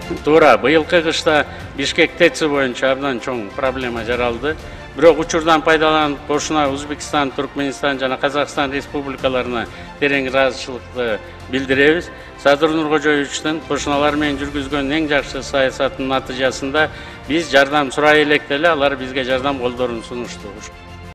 Туура, быйылкы кышта Бишкек ТЭЦи боюнча абдан чоң проблема жаралды. Бирок учурдан пайдаланып, кошуна Өзбекстан, Туркменистан жана Казакстан республикаларына терең ыраазычылыкты билдиребиз. Садыр Нуркожоевичтин кошуналар менен жүргүзгөн эң жакшы саясатынын натыйжасында биз жардам сурай элек деле алар бизге жардам колдорун сунушту.